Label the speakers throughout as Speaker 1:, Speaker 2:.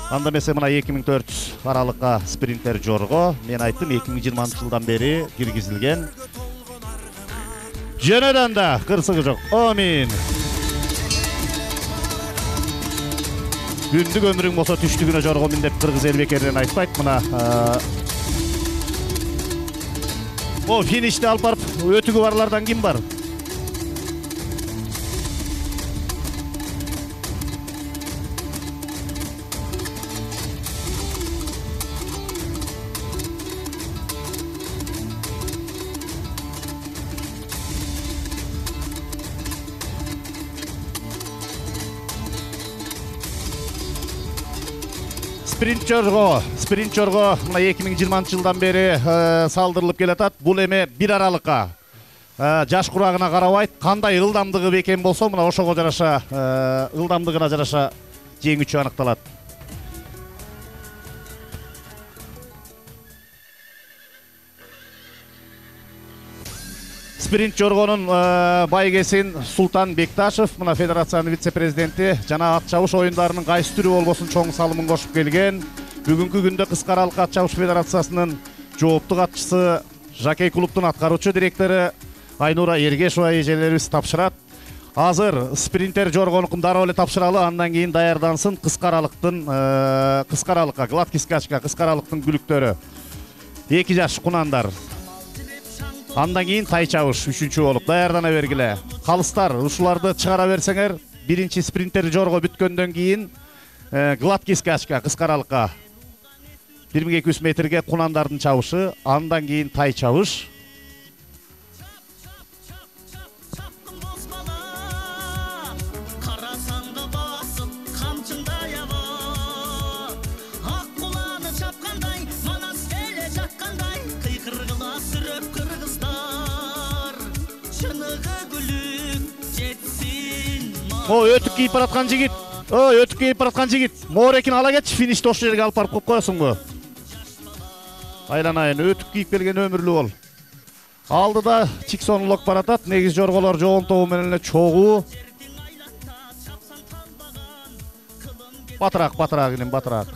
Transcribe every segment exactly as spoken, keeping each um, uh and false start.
Speaker 1: Анда месе мына эки миң төрт аралыкка спринтер жорго. Мен айттым эки миң жыйырманчы жылдан бери киргизилген. Жөнөдөн да кырсыгы жок. Амин. Күндүк өмүрүң болсо түштүгүнө жорго мин деп Кыргыз элбекерден айтпайт. Мына о финишти алып барып өтүгү барлардан ким бар? Спринт жорго, спринт жорго мына эки миң жыйырманчы жылдан бери салдырылып келатат. Бул эме бир аралыкка жаш курагына карабайт, кандай ылдамдыгы бекем болсо, мына ошого жараша, ылдамдыгына жараша жеңүүчү аныкталат. Спринт жоргонун байгесин Султан Бекташев, мына федерациянын вице-президенти, жана ат чабыш оюндарынын кайсы түрү болбосун чоң салымын кошуп келген. Бүгүнкү күндө кыска аралык ат чабыш федерациясынын жооптук атчысы, жокей клубтун аткаруучу директору Айнура Ергешова эжелерибиз тапшырат. Азыр спринтер жоргонукун дароо эле тапшыралы, андан кийин даярдансын кыска аралыктын кыска аралыкка, гладкий скачка, кыска аралыктын күлүктөрү. эки жаш кунандар. Андан кийин тай чабыш үчүнчү болуп даярдана бергиле. Калыстар ушуларды чыгара берсеңер, биринчи спринтер жорго бүткөндөн кийин гладкий скачка кыска аралыкка бир миң эки жүз метрге кунандардын чабышы, андан кийин тай чабыш. О, өтүк кийип бараткан жигит. О, өтүк кийип бараткан жигит. Моорекин ала кетчи, финишти ошол жерге алып барып коюп коесуңбу? Айланайын, өтүк кийип келген өмүрлүү бол. Алдыда Чиксон Лок баратат, негиз жорголор жоон тобу менен эле чогуу. Батыраак, батыраак инем, батыраак.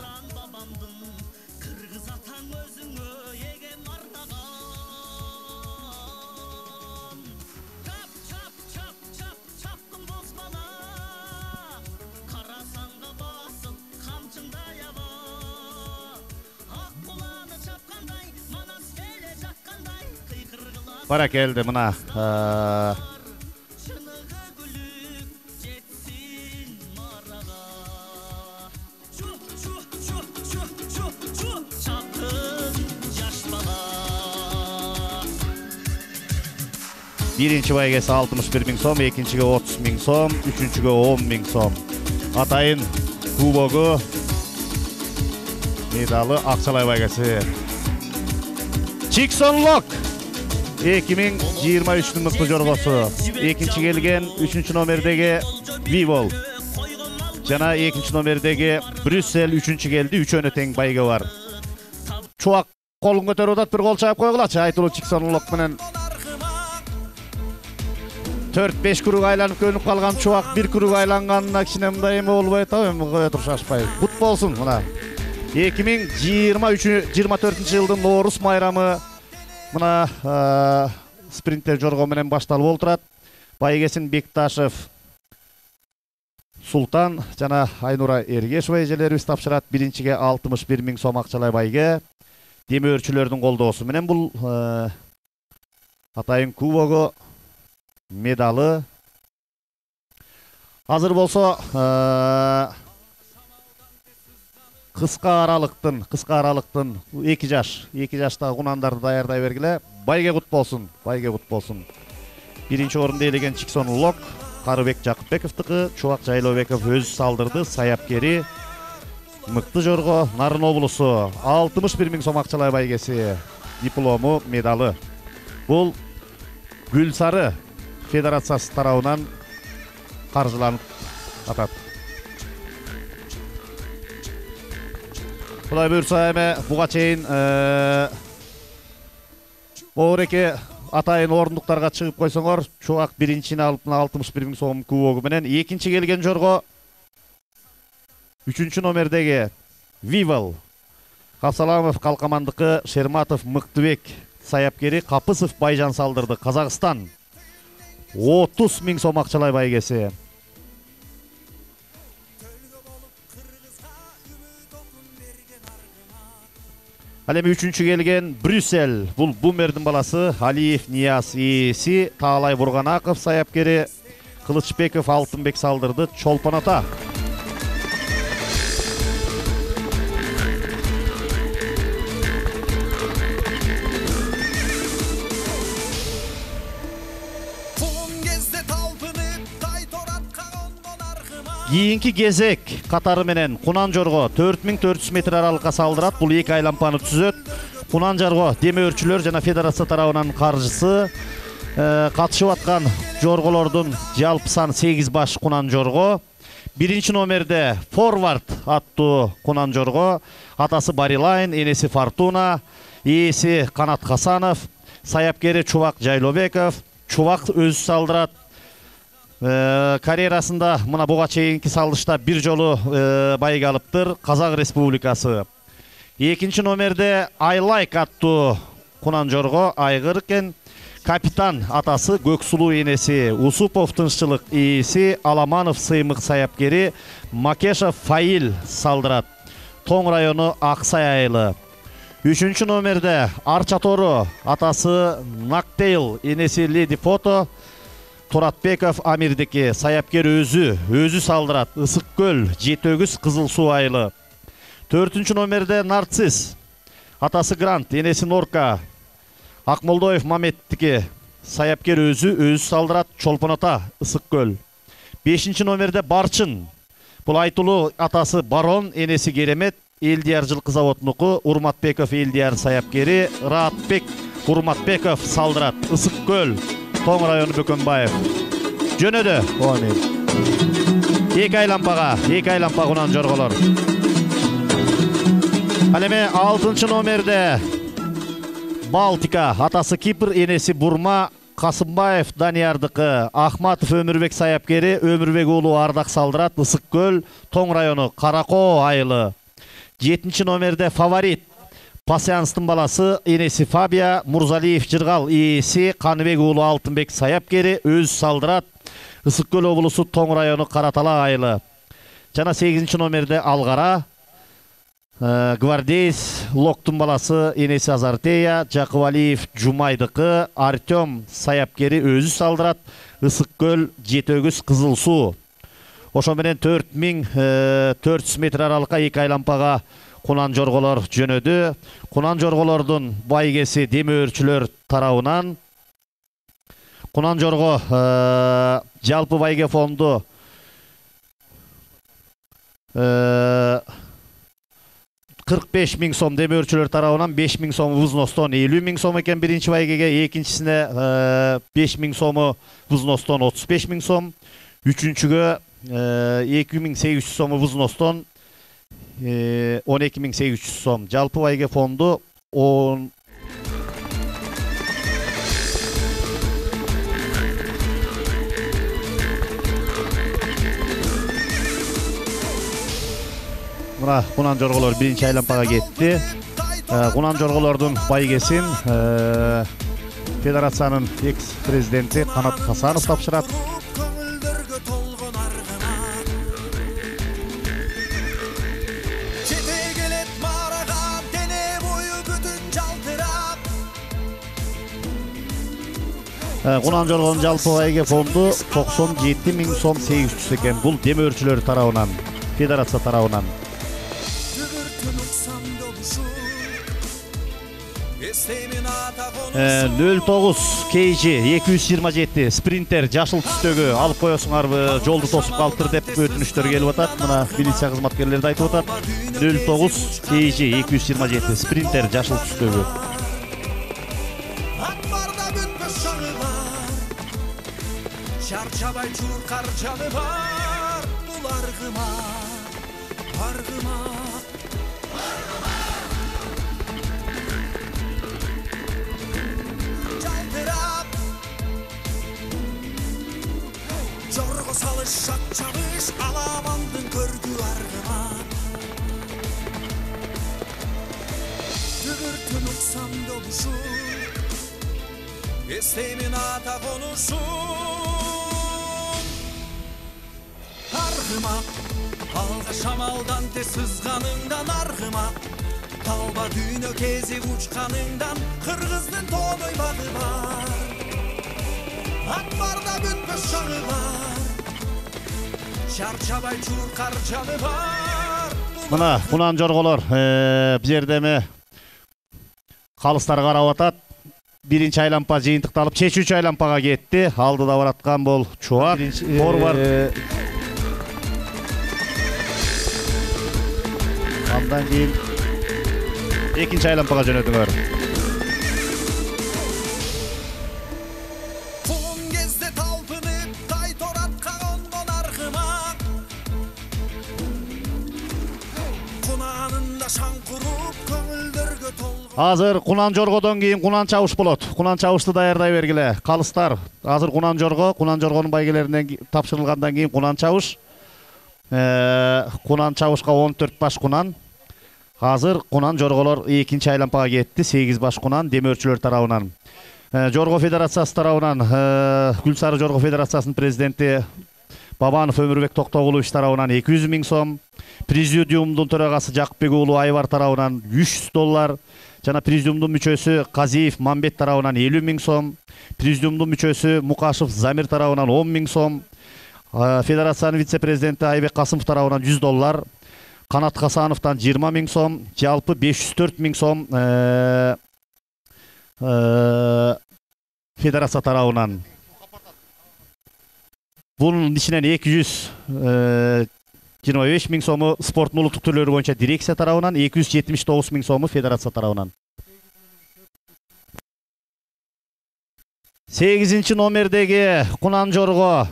Speaker 1: Бара келди мына. Биринчи байгеси алтымыш бир миң сом, экинчиге отуз миң сом, үчүнчүгө он миң сом. Атайын кубогу, медалы, акчалай байгеси. Чиксон Лок эки миң жыйырма үчтүн мыкты жоргосу. Экинчи келген үчүнчү номердеги Вивол. Жана экинчи номердеги Брюссель үчүнчү келди, үчөөнө тең байге бар. Чубак колун көтөрүп атат, бир кол чаап койгулачы. Айтылуу Чиксон Лок менен төрт беш круг айланып көнүп калган Чубак бир круг айланганына кичине мындай эме болбой атабы, эми кое турушашпай. Кут болсун мына. эки миң жыйырма төртүнчү жылдын Nooruz майрамы мына спринтер жорго менен башталып олтурат. Байгесин Бекташев Султан жана Айнура Ергешова эжелерибиз тапшырат. Биринчиге алтымыш бир миң сом акчалай байге. Демөөрчүлөрдүн колдоосу менен бул атайын кубогу, медалы. Азыр болсо кыска аралыктын, кыска аралыктын эки жаш, эки жаштагы кунандарды даярдай бергиле. Байге кут болсун, байге кут болсун. Биринчи орунду ээлеген Чиксон Лок, Карыбек Жакыпбековдуку, Чубак Жайлообеков өзү салдырды, саяпкери. Мыкты жорго, Нарын облусу, алтымыш бир миң сом акчалай байгеси, диплому, медалы. Бул Гүлсары федерациясы тарабынан каржыланып атат. Кудай буйрса эме буга чейин Моореке атайын орындуктарга чыгып койсоңор, Чубак биринчини алып алтымыш бир миң сом кубогу менен, экинчи келген жорго үчүнчү номердеги Вивал. Капсаламов Калкамандыкы, Шерматов Мыктыбек саяпкери, Капысов Байжан салдырды. Казакстан отуз миң сом акчалай байгеси. Ал эми үчүнчү келген Брюссель. Бул Бумердин баласы Алиев Нияз ээси, Таалай Бурганаков саяпкери, Кылычбеков Алтынбек салдырды. Чолпон ата. Кийинки кезек катары менен Кунанжорго төрт миң төрт жүз метр аралыкка салдырат. Бул эки айлампаны түзөт. Кунанжорго деме өрчүлөр жана федерация тарабынан каржысы. Катышып аткан жорголордун жалпы саны сегиз баш Кунанжорго. Биринчи номерде Форвард аттуу Кунанжорго. Атасы Барилайн, энеси Фортуна, ээси Канат Хасанов, саяпкери Чубак Жайлобеков. Чубак өзү салдырат. Карьерасында мына буга чейинки салдышта бир жолу байга алыптыр. Казак Республикасы. Экинчи номерде Айлайк аттуу Кунанжорго айгыр экен. Капитан атасы Көксулуу, энеси Усупов тынччылык ээси, Аламанов сыймык саяпкери, Макешов Фаил салдырат. Тоң району Аксай айылы. Үчүнчү номерде Арчатору атасы Нактейл, энеси Леди Фото, Туратбеков Амирдики, саяпкер өзү, өзү салдырат. Ысык көл, Жети Өгүз, Кызыл Суу айылы. Төртүнчү номерде Нарцисс, атасы Грант, энеси Норка, Акмолдоев Маметтики, саяпкер өзү, өзү салдырат. Чолпон ата, Ысык көл. Бешинчи номерде Барчын, бул айтылуу атасы Барон, энеси Керемет, Элдияр жылкы заводунуку, Урматбеков Элдияр саяпкери, Раатбек Урматбеков салдырат. Ысык көл, Тоң району Бөкөнбаев. Жөнөдө. Эки айлампага, эки айлампа Кунанжорголор. Ал эми алтынчы номерде Балтика, атасы Кипр, энеси Бурма, Касымбаев Даниярдыкы, Ахматов Өмүрбек саяпкери, Өмүрбек уулу Ардак салдырат. Ысык көл, Тоң району Каракоо айылы. Жетинчи номерде Фаворит, Пасянстын баласы, энеси Фабия, Мурзалиев Жыргал ээси, Каныбек уулу Алтынбек саяпкери, өзү салдырат. Ысык көл облусу Тоң району Каратала айылы. Жана сегизинчи номерде Алгара, Гвардейс Локтун баласы, энеси Азартея, Жакыбалиев Жумайдыкы, Артем саяпкери, өзү салдырат. Ысык көл, Жети Өгүз, Кызыл Суу. Ошо менен төрт миң төрт жүз метр аралыкка эки айлампага Кунанжорголор жөнөдү. Кунанжорголордун байгеси деме өрчүлөр тарабынан. Кунанжорго жалпы байге фонду кырк беш миң сом, деме өрчүлөр тарабынан беш миң сом вузностон элүү миң сом экен биринчи байгеге, экинчисине беш миң сому вузностон отуз беш миң сом, үчүнчүгө эки миң сегиз жүз сому вузностон он эки миң сегиз жүз сом. Жалпы байге фонду он мына Кунанжорголор биринчи айлампага кетти. Кунанжорголордун байгесин федерациянын экс-президенти Канат Хасанов тапшырат. Кунанжоргонун жалпы байге фонду токсон жети миң сом сегиз жүз экен. Бул деме өрчүлөр тарабынан, федерация тарабынан. нөл тогуз кей жи эки жүз жыйырма жети спринтер жашыл түстөгү алып коесуңарбы, жолду тосуп калыптыр деп өтүнүчтөр келип атат. Мына милиция кызматкерлери да айтып атат. нөл тогуз кей жи эки жүз жыйырма жети спринтер жашыл түстөгү.
Speaker 2: Çarçabay çur karçalı var, bul argıma, argıma, argıma. Çaltırap, jorgo salış şak çalış, alamandın körgü argıma. добушу эстеймин ата конушун аргыма алга шамалдан тез сызганыңдан аргыма талба дүйнө кезип учканыңдан кыргыздын тооной багы бар ат барда бүтпөс жагы бар чарчабай чуркар жаны бар.
Speaker 1: Мына Кунан жорголор бу жерде эми калыстар карап атат. Биринчи айлампа жыйынтыкталып, чечүүчү айлампага кетти. Алдыда бараткан бул Чубак. Форвард. Андан кийин экинчи айлампага жөнөдүңөр.
Speaker 2: Кулун кезде талпынып, тайторатка кондон аргыма Кунанында шаң куруп, көңүлдөргө толгон.
Speaker 1: Азыр Кунан жоргодон кийин Кунан чабыш болот. Кунан чабышты даярдай бергиле. Калыстар азыр Кунан жорго, Кунан жоргонун байгелеринен тапшырылгандан кийин Кунан чабыш. Кунан чабышка он төрт баш Кунан. Азыр Кунан жорголор экинчи айлампага кетти. сегиз баш Кунан демөөрчүлөр тарабынан. Жорго федерациясы тарабынан Гүлсары Жорго федерациясынын президенти Бабанов Өмүрбек Токтогулович тарабынан эки жүз миң сом, президиумдун төрагасы Жакыпбек уулу Айбар тарабынан үч жүз доллар, жана президиумдун мүчөсү Казиев Мамбет тарабынан элүү миң сом, президиумдун мүчөсү Мукашев Замир тарабынан он миң сом, федерациянын вице-президенти Айбек Касымов тарабынан жүз доллар, Канат Хасановтан жыйырма миң сом, жалпы беш жүз төрт миң сом федерация тарабынан. Bunun içinden эки жүз жыйырма беш миң сому спорттун улуттук түрлөрү боюнча дирекция тарабынан, эки жүз жетимиш тогуз миң сому федерация тарабынан. сегизинчи номердеги Кунан жорго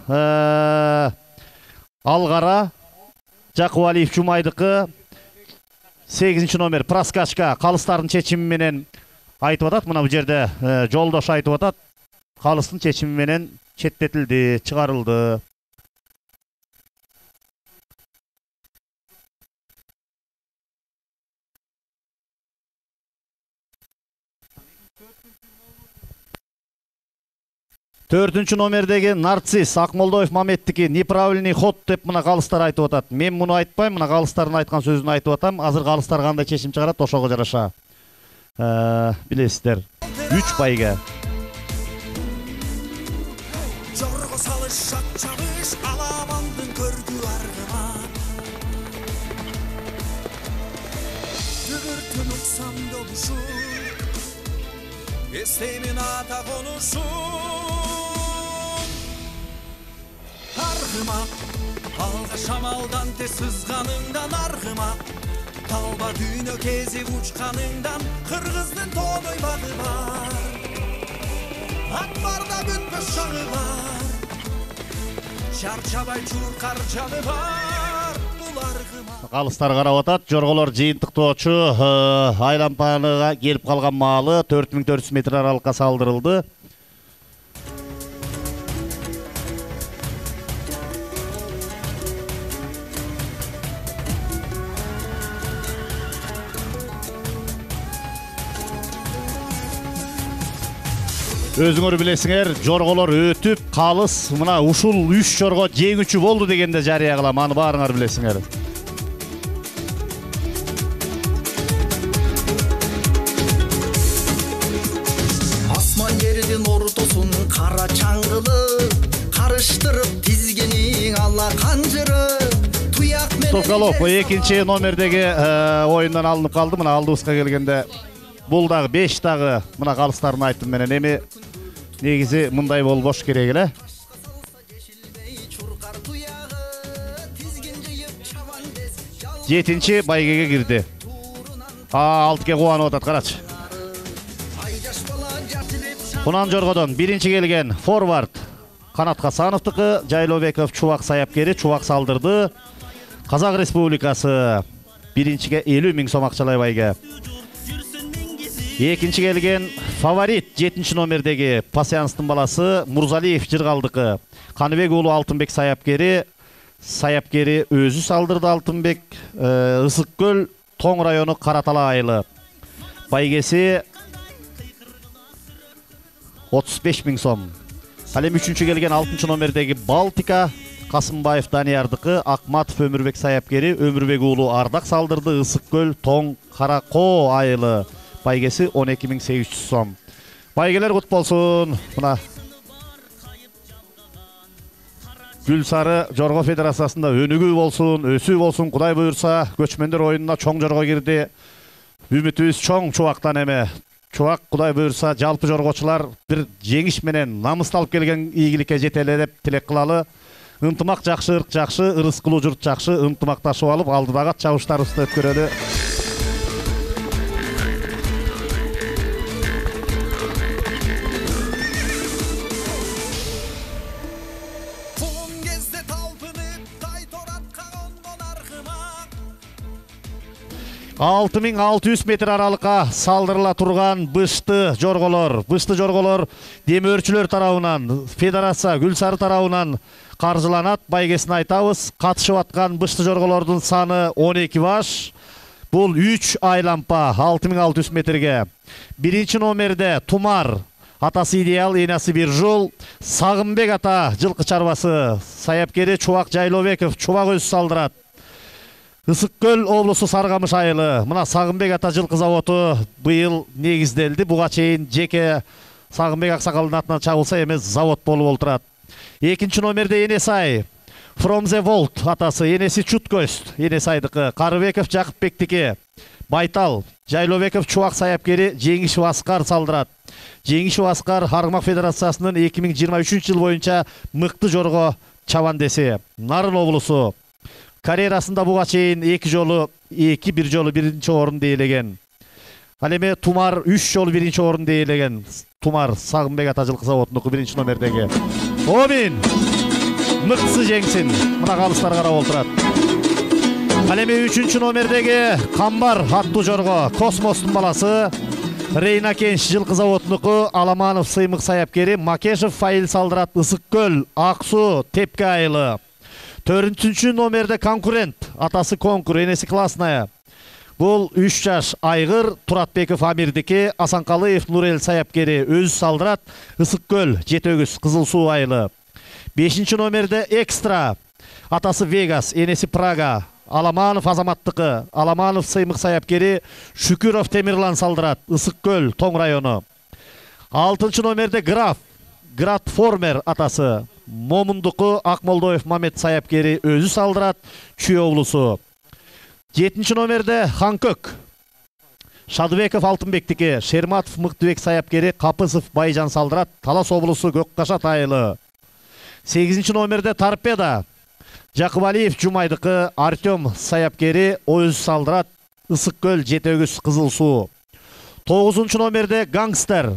Speaker 1: Алгара Жакыбалиев Жумайдыкы. сегизинчи номер Праскачка калыстардын чечими менен айтып атат. Мына бул жерде жолдош айтып атат. Калыстын чечими менен четтетилди, чыгарылды. төртүнчү номердеги Нарцисс Акмолдоев Маметтики неправильный ход деп мына калыстар айтып атат. Мен муну айтпайм, мына калыстардын айткан сөзүн айтып атам. Азыр калыстар кандай чечим чыгарат, ошого жараша билесиздер. үч байга.
Speaker 2: Жорго салыш шат чабыш аламандын көргү аргыма Дүгүртүн уксам добушу эстеймин ата конушун аргыма алга шамалдан тез сызганыңдан аргыма талба дүйнө кезип учканыңдан кыргыздын тооной багы бар ат барда бүтпөс жагы бар чарчабай чуркар жаны бар бул аргыма.
Speaker 1: Калыстар карап атат. Жорголор жыйынтыктоочу айлампага келип калган маалы төрт миң төрт жүз метр аралыкка салдырылды. Өзүңөр билесиңер, жорголор өтүп, калыс мына ушул үч жорго жеңүүчү болду дегенде жарыя кылам. Аны баарыңар билесиңер.
Speaker 2: Асман жердин ортосун кара чаңгылы карыштырып тизгениң ала канжыры туяк менен
Speaker 1: Токолов экинчи номердеги оюндан алынып калды. Мына алдыбызга келгенде бул дагы беш дагы мына калыстардын айтым менен эми негизи мындай болбош керек эле. жетинчи байгеге кирди. А алтыга кубанып атат, карачы. Кунан жоргодон биринчи келген форвард Канат Хасановтыкы, Жайлообеков Чубак саяпкери, Чубак салдырды. Казак Республикасы биринчиге элүү миң сом акчалай байге. Экинчи келген фаворит жетинчи номердеги Пасянстын баласы Мурзалиев Жыргалдыкы. Каныбек уулу Алтынбек саяпкери, саяпкери өзү салдырды. Алтынбек Ысык көл Тоң району Каратала айылы. Байгеси отуз беш миң сом. Ал эми үчүнчү келген алтынчы номердеги Балтика Касымбаев Даниярдыкы, Акматов Өмүрбек саяпкери, Өмүрбек уулу Ардак салдырды. Ысык көл Тоң Каракоо айылы байгеси он эки миң сегиз жүз сом. Байгелер кут болсун. Мына Гүлсары Жорго Федерациясында өнүгүү болсун, өсүү болсун, Кудай буйрса, көчмөндөр оюнуна чоң жорго кирди. Үмүтүбүз чоң чубактан эме. Чубак Кудай буйрса, жалпы жоргочулар бир жеңиш менен намысталып келген ийгиликке жетеле деп тилек кылалы. Ынтымак жакшы, ырк жакшы, ырыс кылуу журт жакшы, ынтымакташып алып, алдыдагы чабыштарыбызды өткөрөлү. алты миң алты жүз метр аралыкка салдырыла турган бышты жорголор, бышты жорголор демөөрчүлөр тарабынан, федерация Гүлсары тарабынан каржыланат. Байгесин айтабыз. Катышып аткан бышты жорголордун саны он эки баш. Бул үч айлампа алты миң алты жүз метрге. Биринчи номерде Тумар, атасы Идеал, энасы Биржул, Сагынбек ата жылкы чарбасы саяпкери Чубак Жайлообеков, Чубак өзү салдырат. Ысык көл облусу Саргамыш айылы. Мына Сагынбек ата жылкы заводу быйыл негизделди. Буга чейин жеке Сагынбек аксакалдын атынан чабылса эмес завод болуп олтурат. Экинчи номерде Энесай, From the Vault атасы, энеси Чуткөз, Энесайдыкы, Карыбеков Жакыпбектики, Байтал, Жайлообеков Чубак саяпкери Жеңишев Аскар салдырат. Жеңишев Аскар Аргымак Федерациясынын эки миң жыйырма үчүнчү жыл боюнча мыкты жорго чабандеси. Нарын облусу карьерасында буга чейин эки жолу эки бир жолу биринчи орунду ээлеген. Ал эми Тумар үч жолу биринчи орунду ээлеген. Тумар Сагынбек ата жылкы заводунун биринчи номердеги. Омин мыктысы жеңсин. Мына калыстар карап олтурат. Ал эми үчүнчү номердеги Камбар аттуу жорго Космостун баласы Рейна Кенш жылкы заводунуку, Аламанов Сыймык саяпкери Макешев Фаил салдырат. Ысык көл Ак суу Тепке айылы. Төртүнчү номерде Конкурент, атасы Конкур, энеси Классная. Бул үч жаш айгыр Туратбеков Амирдики, Асанкалыев Нурел саяпкери өзү салдырат. Ысык көл Жетөгүз Кызыл суу айылы. Бешинчи номерде Экстра, атасы Вегас, энеси Прага. Аламанов Азаматтыкы, Аламанов Сыймык саяпкери Шүкүров Темирлан салдырат. Ысык көл Тоң району. Алтынчы номерде Граф, Град Формер атасы Момундуку, Акмолдоев Мамет саяпкери өзү салдырат. Чүй облусу. Жетинчи номерде Ханкөк, Шадыбеков Алтынбектики, Шерматов Мыктыбек саяпкери Капысов Байжан салдырат. Талас облусу Көккашат айылы. сегизинчи номерде Торпеда, Жакыбалиев Жумайдыкы, Артем саяпкери өзү салдырат. Ысык көл Жетөгүз Кызыл суу. тогузунчу номерде Гангстер,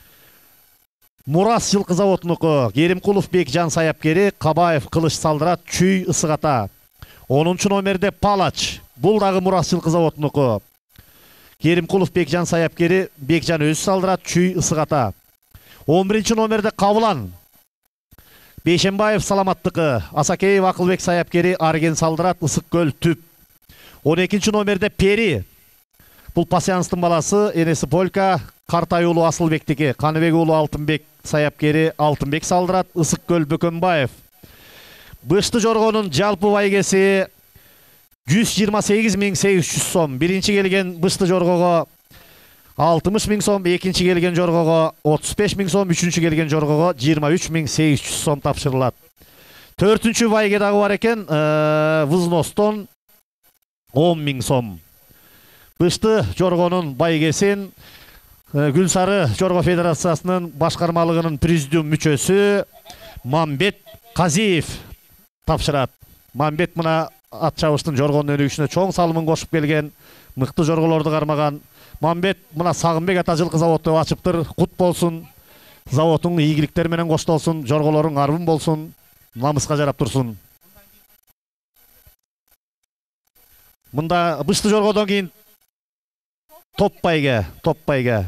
Speaker 1: Мурас жылкы заводунуку, Керимкулов Бекжан саяпкери Кабаев Кылыч салдырат. Чүй Ысык ата. онунчу номерде Палач, бул дагы Мурас жылкы заводунуку, Керимкулов Бекжан саяпкери Бекжан өзү салдырат. Чүй Ысык ата. он биринчи номерде Кабылан, Бейшенбаев Саламаттыкы, Асакеев Акылбек саяпкери Арген салдырат. Ысык көл Түп. он экинчи номерде Пери, бул Пасянстын баласы, энеси Полька, Картай уулу Асылбектики, Каныбек уулу Алтынбек саяпкери Алтынбек салдырат. Ысык көл Бөкөнбаев. Бышты жоргонун жалпы байгеси жүз жыйырма сегиз миң сегиз жүз сом. Биринчи келген бышты жоргого алтымыш миң сом, экинчи келген жоргого отуз беш миң сом, үчүнчү келген жоргого жыйырма үч миң сегиз жүз сом тапшырылат. Төртүнчү байге дагы бар экен, вызностон он миң сом. Бышты жоргонун байгесин Гүлсары Жорго Федерациясынын башкармалыгынын президиум мүчөсү Мамбет Казиев тапшырат. Мамбет мына ат чабыштын жоргонун өнүгүшүнө чоң салымын кошуп келген, мыкты жорголорду кармаган. Мамбет мына Сагынбек ата жылкы заводду ачыптыр. Кут болсун. Заводуң ийгиликтер менен коштолсун, жорголоруң арбын болсун, намыска жарап турсун. Мында бышты жоргодон кийин топ байге, топ байге.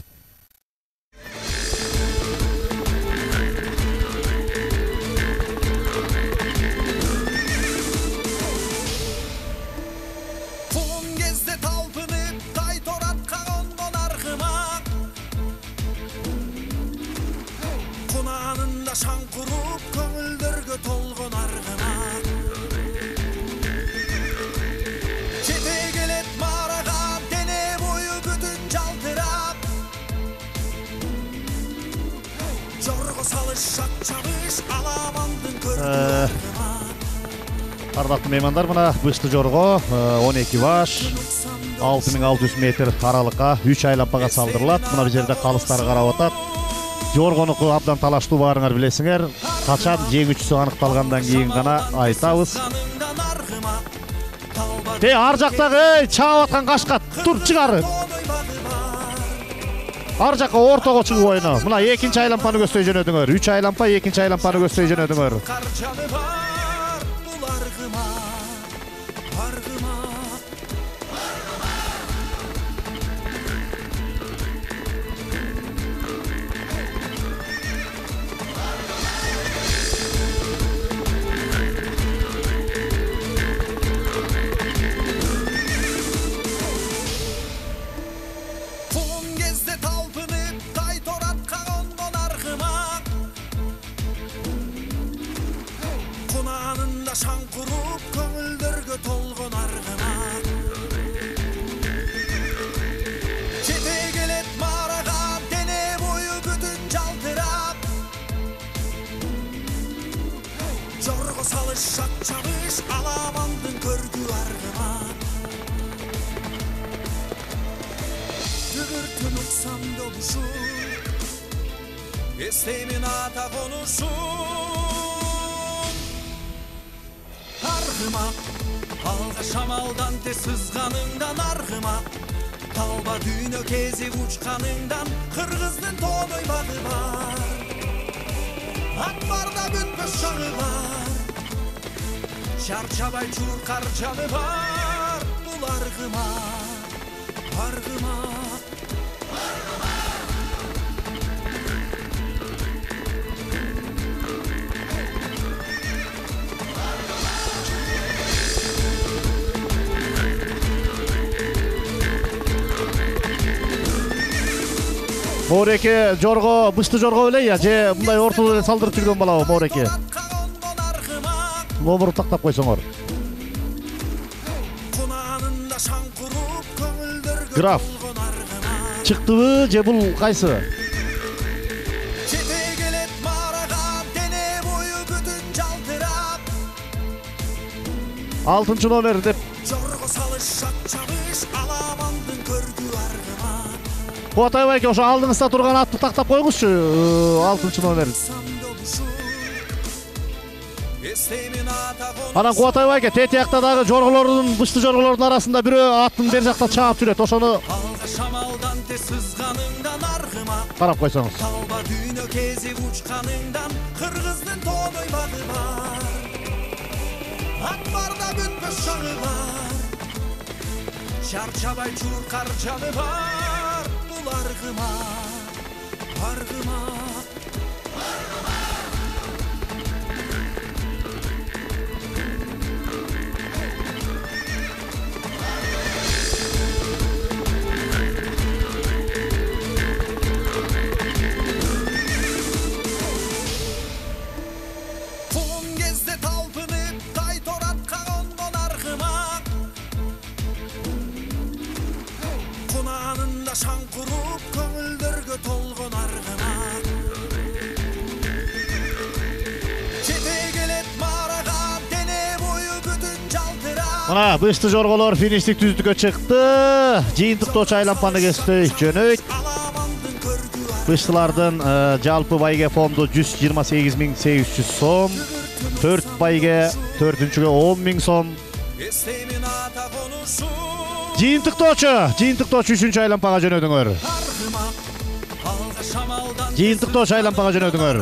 Speaker 1: Ардактуу меймандар, мына бышты жорго он эки баш алты миң алты жүз метр аралыкка үч айлампага салдырылат. Мына бул жерде калыстары карап атат. Жоргонуку абдан талаштуу баарыңар билесиңер. Качан жеңүүчүсү аныкталгандан кийин гана айтабыз. Те ар жактагы эй чаап аткан кашка тур чыгар. Ар жакка ортого чыгып ойно. Мына экинчи айлампаны көздөй жөнөдүңөр. үч айлампа экинчи айлампаны көздөй жөнөдүңөр.
Speaker 2: Шаң куруп көңүлдөргө толгон аргыма Жете келет марага дене бою бүтүн жалтырап Жорго салыш шак чабыш аламандын көргү аргыма Дүгүртүн уксам добушу эстемин ата конушу Аргыма, алга шамалдан те сызганыңдан аргыма Талба дүйнө кезип учканыңдан кыргыздын тооной багы бар Ат барда бүтпөс жагы бар Чарчабай чуркар жаны бар Бул аргыма, аргыма
Speaker 1: Мореке жорго, бышты жорго беле я, же мындай ортодо салдырып жүргөн балабы Мореке. Номеру тактап койсоңор. Граф. Чыктыбы же бул кайсы? Алтынчы номер деп. Куатай байке, ошо алдыңызда турган атты тактап койгузчу, алтынчы номер. Анан Куатай байке, тетиякта дагы жорголордун, бышты жорголордун арасында бирөө аттын бер жакта чаап жүрөт, ошону карап койсоңуз.
Speaker 2: Талба дүйнө кезип учканыңдан кыргыздын тооной багы бар. Ат барда бүтпөс жагы бар. Чарчабай чуркар жаны бар. Бул аргыма, аргыма. Шаң куруп көңүлдөргө толгон аргыма Жете келет марага дене бою бүтүн жалтырап.
Speaker 1: Мына бышты жорголор фиништик түздүккө чыкты. Жыйынтыктоочу айлампаны кесиптей жөнөйт. Быштылардын жалпы байге фонду жүз жыйырма сегиз миң сегиз жүз сом, төрт байге төртүнчүгө он миң сом. Жыйынтыктоочу, жыйынтыктоочу үчүнчү айлампага жөнөдүңөр. Жыйынтыктоочу айлампага жөнөдүңөр.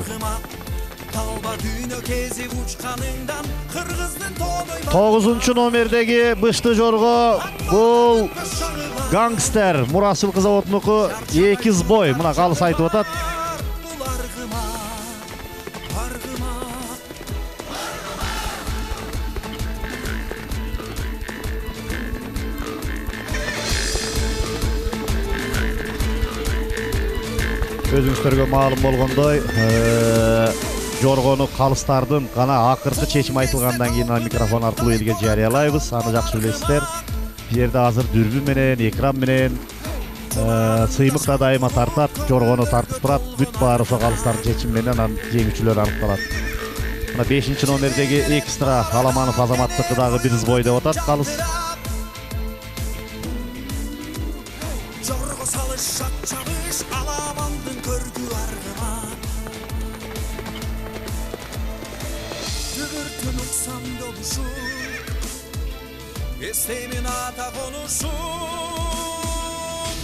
Speaker 1: тогузунчу номердеги бышты жорго бул Гангстер Мурасыл заводунуку эки сбой. Мына калыс айтып атат. Өзүңүздөргө маалым болгондой, жоргону калыстардын гана акыркы чечим айтылгандан кийин микрофон аркылуу элге жарыялайбыз. Аны жакшы билесиздер. Бул жерде азыр дүрбү менен, экран менен сыймык да дайыма тартат, жоргону тартып турат. Бүт баары ошо калыстардын чечими менен анан жеңүүчүлөр аныкталат. Мына бешинчи номердеги экстра Аламанов Азаматтыкы дагы бир сбой деп атат калыс.
Speaker 2: Жорго салыш шак чабыш Аламандын көргү аргыма. Дүгүртүн уксам добушу эстемин ата конушум.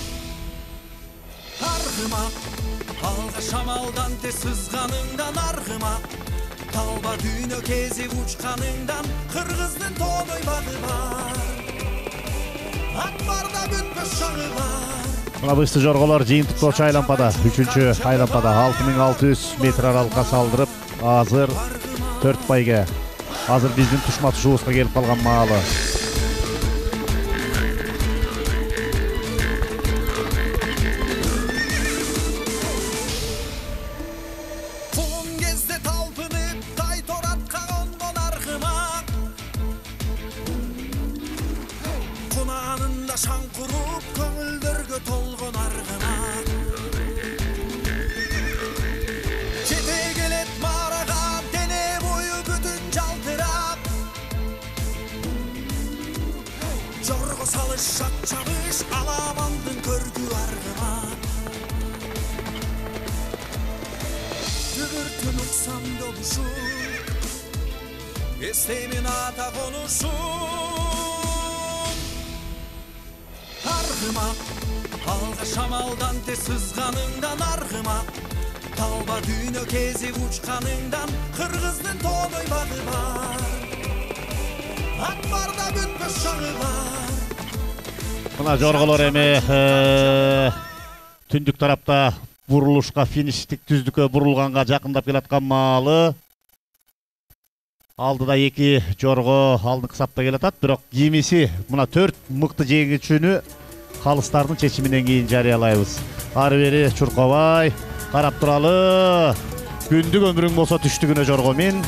Speaker 2: Аргыма алга шамалдан те сызганыңдан аргыма. Талба дүйнө кезип учканыңдан кыргыздын тооной багы бар. Ат барда бүтпөс шаңы бар.
Speaker 1: Мына бышты жорголор жыйынтыктоочу айлампада үчүнчү айлампада алты миң алты жүз метр аралыкка салдырып, азыр төрт байге. Азыр биздин тушма тушубузга келип калган маалы.
Speaker 2: Шаң куруп көңүлдөргө толгон аргыма. Жете келет марага дене бою бүтүн жалтырап. Жорго салыш шак чабыш Аламандын көргү аргыма. Дүгүртүн уксам добушу эстемин ата конушум. Аргыма алга шамалдан те сызганыңдан аргыма. Талба дүйнө кезип учканыңдан кыргыздын тооной багы бар. Ат барда бүтпөс шаңы бар.
Speaker 1: Мына жорголор эми түндүк тарапта бурулушка, фиништик түздүккө бурулганга жакындап келаткан маалы. Алдыда эки жорго алдыңкы сапта келатат, бирок кийимиси мына төрт мыкты жеңүүчүнү калыстардын чечиминен кийин жарыялайбыз. Ары бери чуркабай, карап туралы. Күндүк өмүрүң болсо түштүгүнө жорго мин.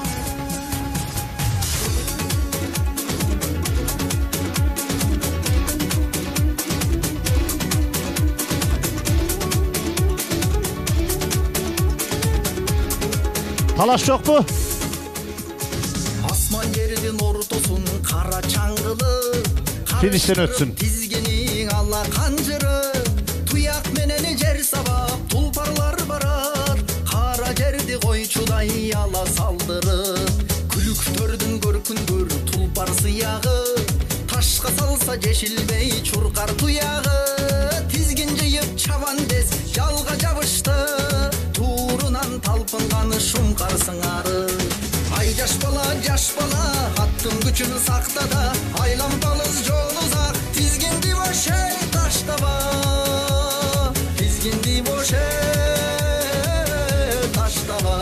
Speaker 1: Талаш жокпу?
Speaker 2: Асман жердин ортосун кара чаңгылы.
Speaker 1: Фиништен өтсүн.
Speaker 2: Тизгенин ала канжыры. Туяк менен жер сабап тулпарлар барат. Кара жерди койчудай ала салдырып. Күлүктөрдүн көркүнгөр тулпар сыягы. Ташка салса жешилбей чуркар туягы. Тизгин жыйып чабан дес жалга жабышты. Турунан талпынганы шумкар сыңары. Ай жаш бала, жаш бала, аттын күчүн сактада. Айлампалыз жол узак, тизгинди боше таштаба. Тизгинди боше таштаба.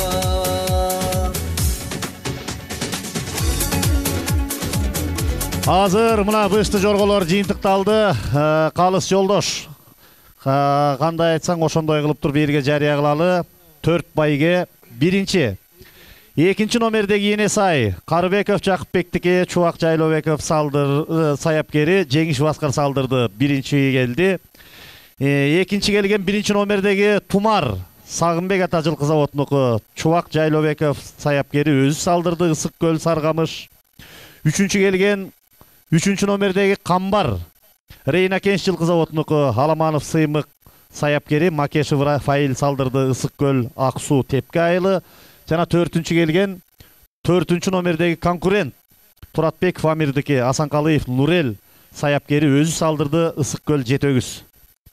Speaker 1: Азыр мына бышты жорголор жыйынтыкталды. Калыс жолдош. Кандай айтсаң ошондой кылып туруп берге жарыя кылалы. төрт байге биринчи. Экинчи номердеги Енесай Карыбеков Жакыпбектике Чубак Жайлообеков салдыр саяпкери Жеңиш Баскар салдырды. Биринчи келди. Экинчи келген биринчи номердеги Тумар Сагынбек ата жылкы заводунуку Чубак Жайлообеков саяпкери өзү салдырды. Ысык көл Саргамыш. Үчүнчү келген үчүнчү номердеги Камбар Рейна Кенч жылкы заводунуку Аламанов Сыймык саяпкери Макешев Рафаил салдырды. Ысык көл Аксу Тепке айылы. Жана төртүнчү келген төртүнчү номердеги конкурент Туратбеков Амирдики Асанкалыев Нурел саяпкери өзү салдырды. Ысык көл Жетөгүз.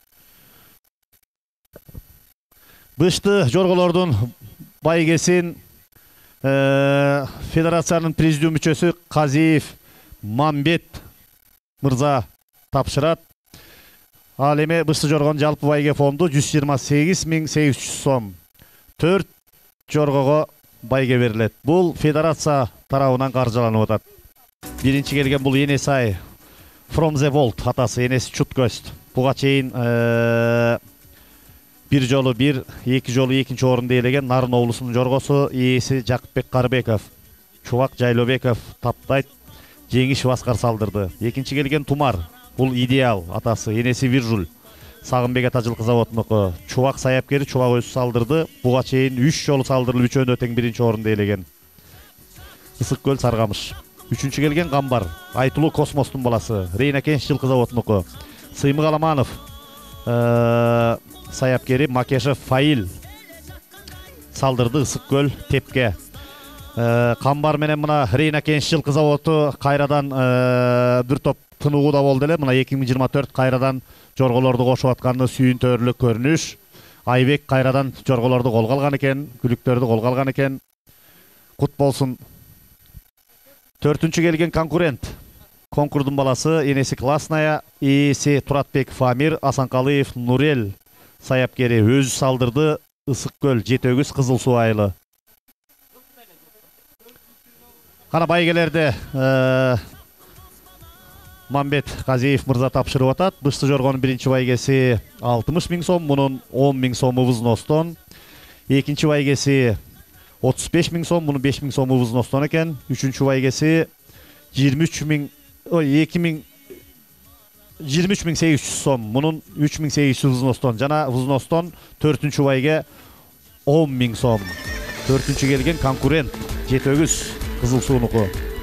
Speaker 1: Бышты жорголордун байгесин федерациянын президиум мүчөсү Казиев Мамбет мырза тапшырат. Ал эми бышты жоргонун жалпы байге фонду жүз жыйырма сегиз миң сегиз жүз сом. төрт жоргого байге берилет. Бул федерация тарабынан каржыланып атат. Биринчи келген бул Енесай From the Vault атасы Энеси Чуткөст. Буга чейин бир жолу бир, эки жолу экинчи орунду ээлеген Нарын облусунун жоргосу ээси Жакыпбек Карыбеков, Чубак Жайлообеков таптайт, Жеңиш Баскар салдырды. Экинчи келген Тумар, бул Идеал атасы Энеси Виржул, Сагынбек ата жылкы заводунуку Чубак саяпкери Чубак өзү салдырды. Буга чейин үч жолу салдырылып, үчөөнө тең биринчи орунду ээлеген. Ысык көл Саргамыш. Үчүнчү келген Камбар, Айтулуу Космостун баласы, Рейна Кенч жылкы заводунуку. Сыймык Аламанов, саяпкери Макешев Фаил салдырды Ысык көл Тепке. Камбар менен мына Рейна Кенч жылкы заводу кайрадан бир топ тынууда болду эле. Мына эки миң жыйырма төрт кайрадан жорголорду кошуп атканы сүйүнтөрлүк көрүнүш. Айбек кайрадан жорголорду колго алган экен, күлүктөрдү колго алган экен. Кут болсун. Төртүнчү келген конкурент. Конкурдун баласы энеси Классная, ээси Туратбеков Амир, Асанкалыев Нурел саяпкери өзү салдырды Ысык көл Жетөгүз Кызыл Суу айылы. Кана байгелерди Мамбет Казиев мырза тапшырып атат. Бышты жоргонун биринчи байгеси алтымыш миң сом, мунун он миң сому взностон. Экинчи байгеси отуз беш миң сом, мунун беш миң сому взностон экен. Үчүнчү байгеси жыйырма үч миң, ой, эки миң жыйырма үч миң сегиз жүз сом, мунун үч миң сегиз жүз взностон. Жана взностон төртүнчү байге он миң сом. Төртүнчү келген конкурент Жетөгүз Кызыл Суунуку.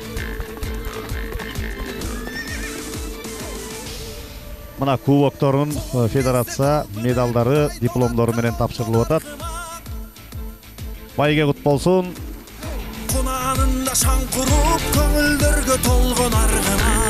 Speaker 1: Мына кубокторун федерация медалдары, дипломдору менен тапшырылып атат. Байге кут болсун.
Speaker 2: Кунанында шаң куруп, көңүлдөргө толгон аргына.